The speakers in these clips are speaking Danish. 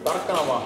Tarkkaavaa.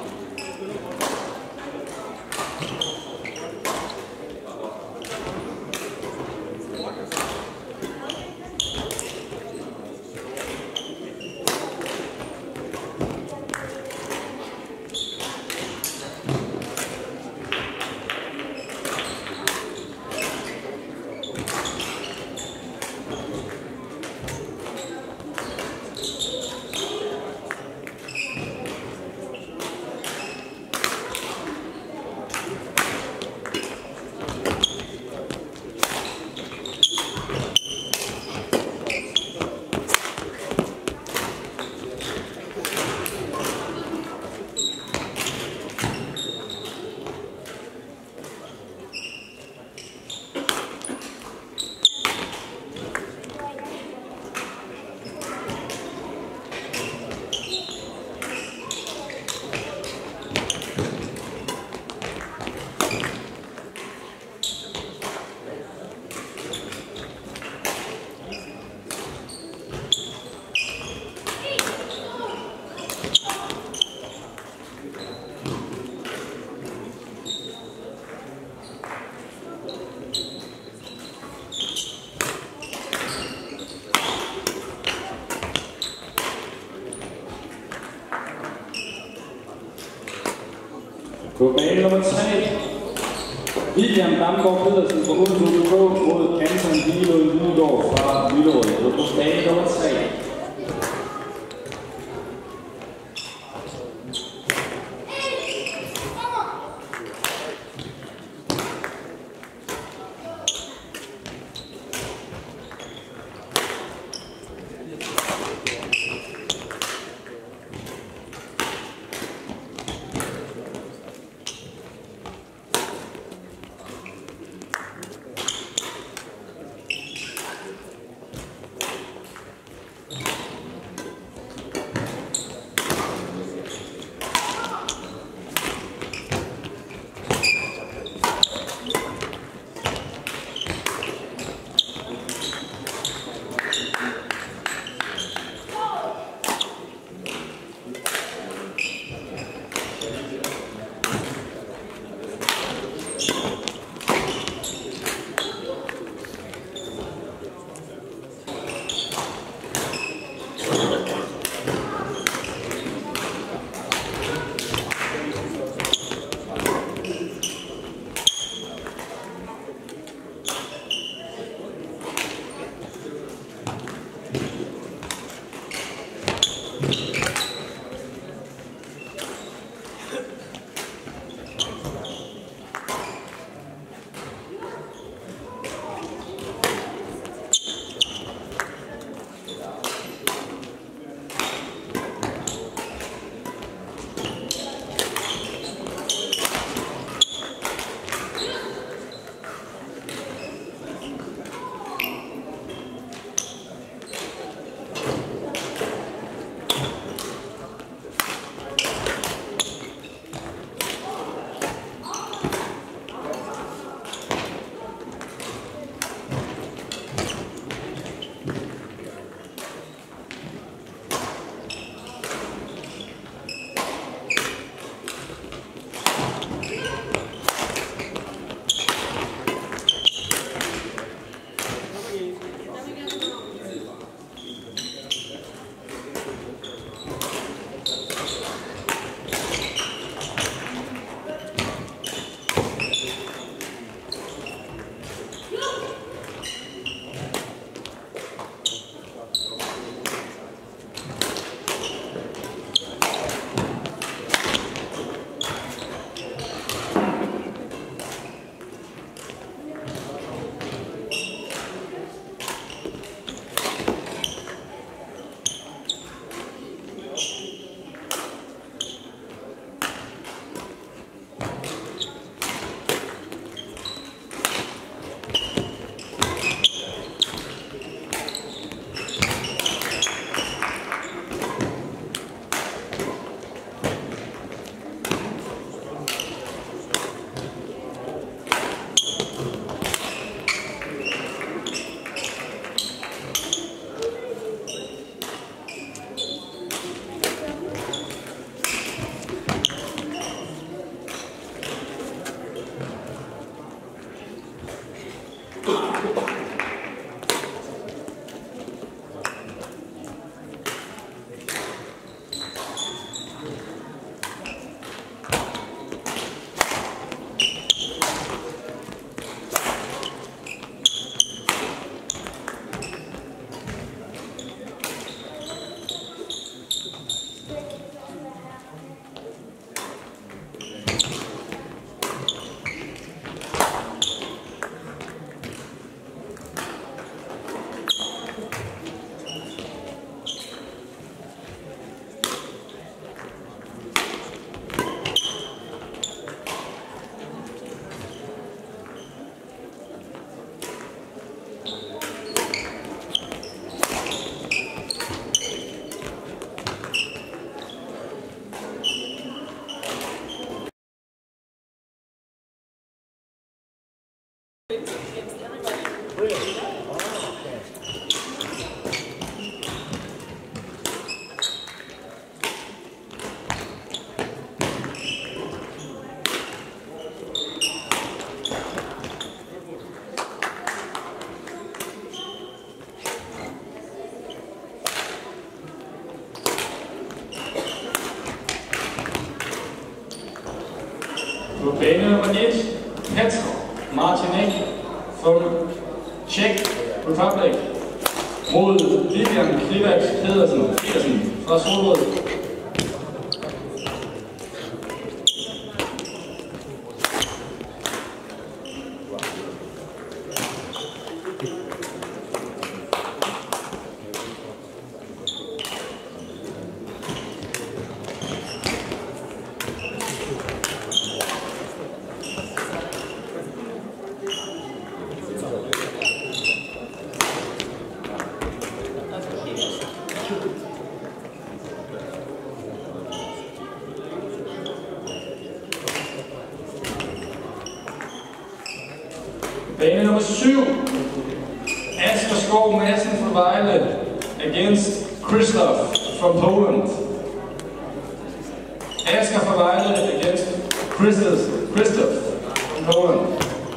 På bane nummer 3, William Damgaard Pedersen fra Odense mod Anton Hvidegaard fra Hvidovre. På bane nummer 3. På bane nummer 1, Petr Martinek from Czech Republic mod Vivian Krivac Pedersen fra Solrød. Bane nummer 7, Asger Skov Madsen fra Vejle against Krzysztof from Poland. Asger fra Vejle against Krzysztof from Poland.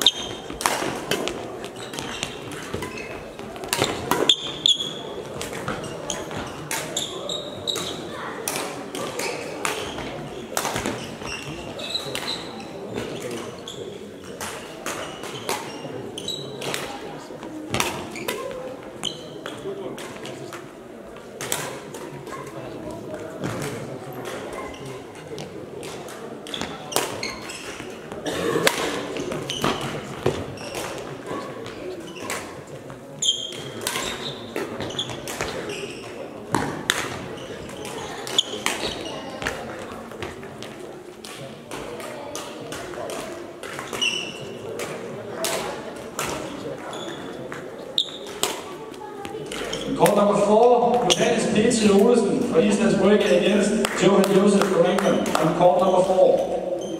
Court number 4, Johannes Petri Olesen fra Islands Brygge against Johan Josef from England on court number 4.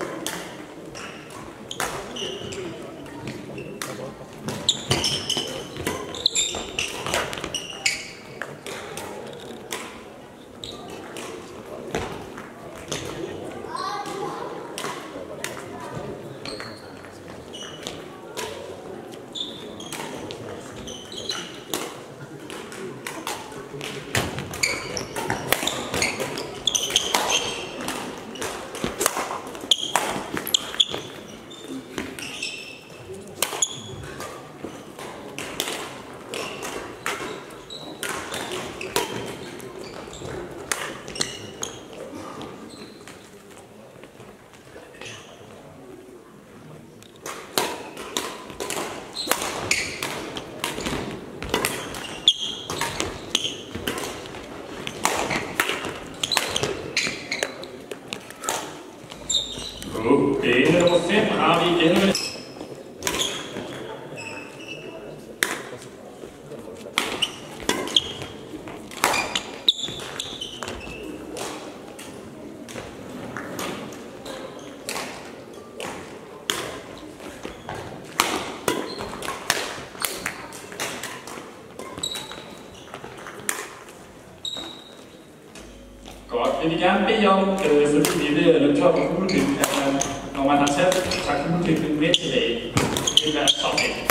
Bane nummer 5 har vi igen med. Godt, vil vi gerne bede om, fordi vi er ved at løbe tør på kuglepinden, at man, når man har taget kuglepinden med tilbage, det vil være så fedt.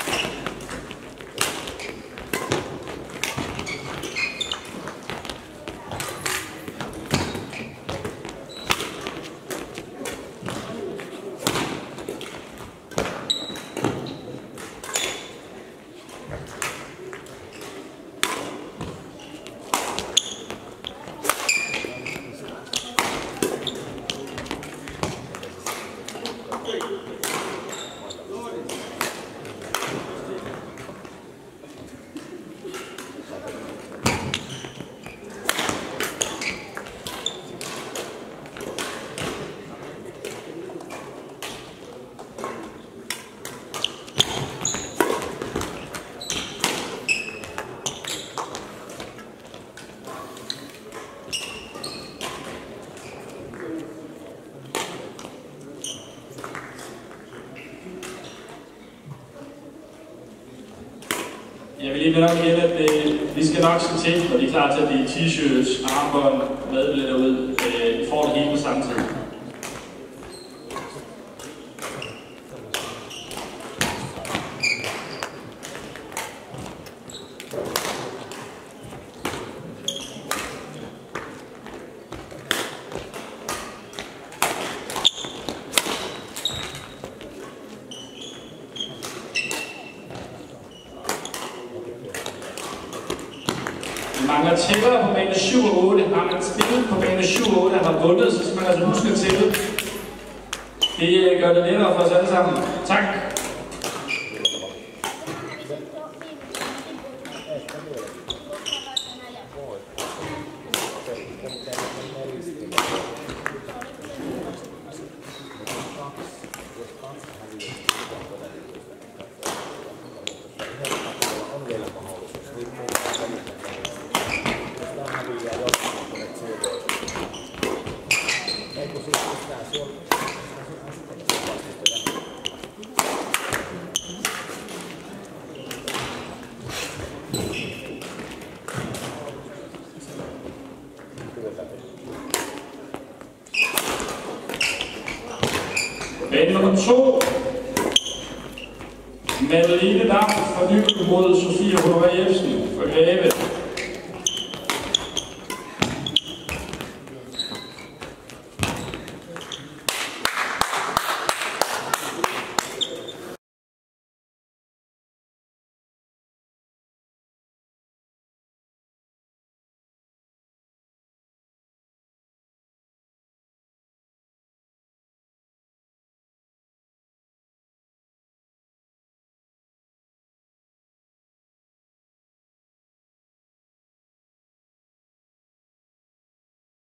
Jeg vil lige nok gælde, at vi skal nok se til, når de er klar til at dele t-shirts, armbånd, madbilletter ud. I får det hele på samme tid. Vi mangler tæller på bane 7 og 8. Har man spillet på bane 7 og 8 og har vundet, så skal man altså huske at tælle. Det gør det lettere for os alle sammen. Tak. Bane nummer 2. Madeline Dam fra Nykøbing mod Sofie Honoré Jebsen for Greve.